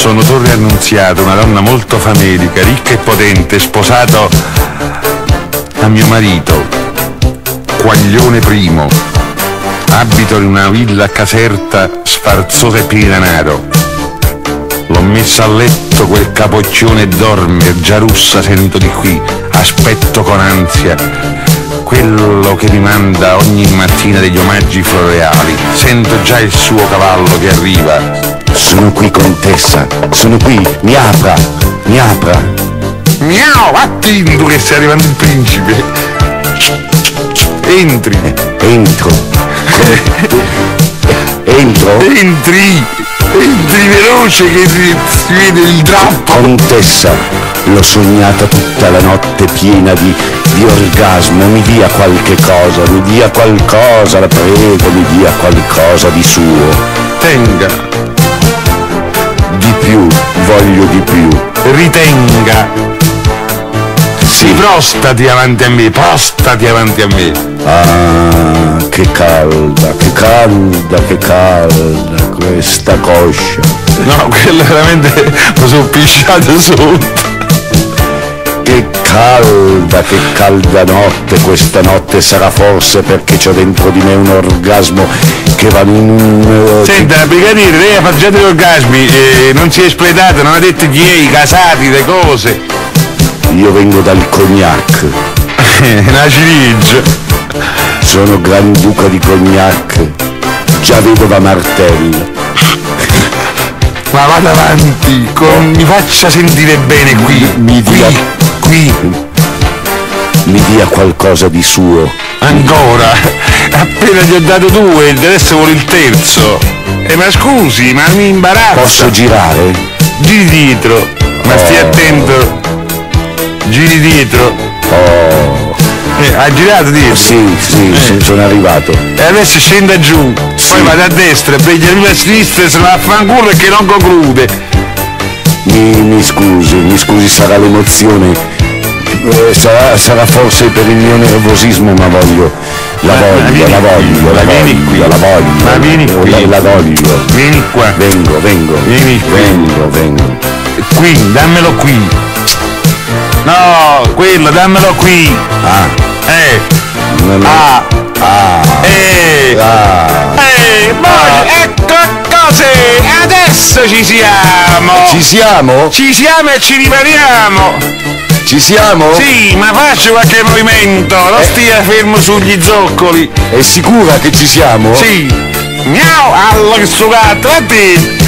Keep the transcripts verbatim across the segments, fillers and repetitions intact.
Sono Torre Annunziata, una donna molto famelica, ricca e potente, sposato a mio marito, Quaglione primo. Abito in una villa caserta sfarzosa e piena di denaro. L'ho messa a letto quel capoccione e dorme, già russa sento di qui, aspetto con ansia quello che mi manda ogni mattina degli omaggi floreali. Sento già il suo cavallo che arriva. Sono qui, contessa, sono qui, mi apra, mi apra. Miau, attento che sta arrivando il principe. Entri. Eh, entro. Entro? Entri, entri veloce che si, si vede il drappo. Contessa, l'ho sognata tutta la notte piena di, di orgasmo, mi dia qualche cosa, mi dia qualcosa, la prego, mi dia qualcosa di suo. Tenga. Di più, voglio di più. Ritenga. Sì. Prostati avanti a me, prostati avanti a me. Ah, che calda, che calda, che calda questa coscia. No, quello veramente lo sono pisciato sotto. Che calda, che calda notte, questa notte sarà forse perché c'ho dentro di me un orgasmo che va in un... Senta, brigadiere, lei ha fatto degli orgasmi, eh, non si è espletato, non ha detto chi è, i casati, le cose. Io vengo dal Cognac. Una ciliegio. Sono Granduca di Cognac, già vedova Martella. Ma vada avanti, con... mi faccia sentire bene qui, mi dia... qui, qui. Mi dia qualcosa di suo. Ancora? Appena gli ho dato due, adesso vuole il terzo. Eh, ma scusi, ma mi imbarazza. Posso girare? Giri dietro, ma oh. stia attento. Giri dietro. Oh. Eh, ha girato dietro? Sì, sì, eh. sì, sono arrivato. E adesso scenda giù, sì. Poi vado a destra, prende arriva a sinistra e se ne va a fanculo perché non conclude. Mi, mi scusi, mi scusi, sarà l'emozione. Eh, sarà, sarà forse per il mio nervosismo, ma voglio, la ma, voglio, ma la voglio, la vieni voglio, qui. la voglio, ma vieni qui. La, la voglio. Vieni qua. Vengo, vengo. Vieni qui. Vengo, vengo. Qui, dammelo qui. No, quello, dammelo qui. Ah. Eh. Non è... Ah. Ah. Eh. Ah. Eh, poi, ah. Ecco cose, adesso ci siamo. Ci siamo? Ci siamo e ci rimaniamo. Ci siamo? Sì, ma faccio qualche movimento, non eh. stia fermo sugli zoccoli. È sicura che ci siamo? Sì. Miau, allora che sto gatto, a te.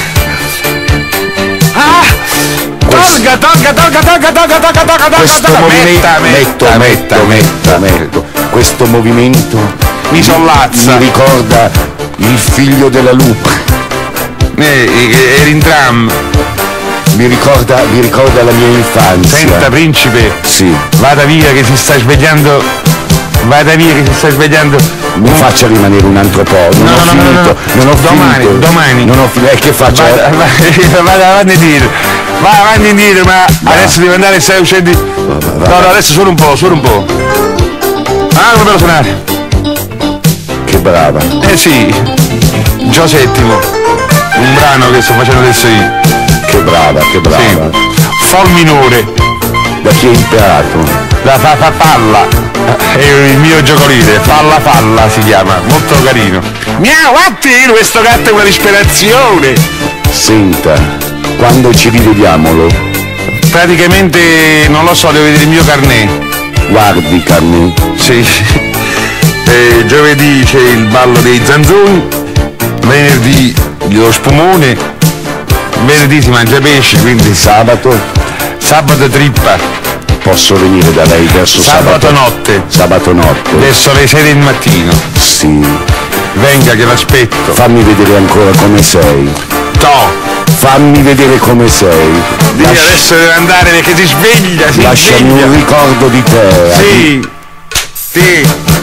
Ah, tolga, tolga, tolga, tolga, tolga, tolga, tolga, questo tolga, movimento, metta, metto, metta, metto, metta, metto, metto. Questo movimento mi sollazza. Mi ricorda il figlio della lupa. Eh, era in tram. Mi ricorda, mi ricorda la mia infanzia. Senta, principe. Sì. Vada via che si sta svegliando. Vada via che si sta svegliando. Mi faccia rimanere un altro po'. Non no, ho no, finito. No, no. Non ho domani, finito. domani. Non ho finito. E che faccio? Vada, vada, vada avanti e indietro. Va avanti e indietro, ma va. Adesso devo andare, stai uscendo. Va, va, va. No, no, adesso solo un po', solo un po'. Ah, come lo suonare? Che brava. Eh sì. Gio settimo. Un brano che sto facendo adesso io. Che brava, che brava. Sì. Fol minore. Da chi hai imparato? Da fa, fa palla. È il mio giocolino, Falla Falla si chiama, molto carino. Miau, attimo, questo gatto è una disperazione. Senta, quando ci rivediamolo? Praticamente non lo so, devo vedere il mio carnet. Guardi, carnet. Sì. Eh, giovedì c'è il ballo dei zanzoni, venerdì lo spumone, venerdì si mangia pesce, quindi sabato? Sabato trippa. Posso venire da lei verso sabato, sabato notte. Sabato notte. Verso le sei del mattino. Sì. Venga che l'aspetto. Fammi vedere ancora come sei. To. Fammi vedere come sei. Dì, Lasci... adesso deve andare perché si sveglia, si Lasciami sveglia. un ricordo di te. Sì. Sì.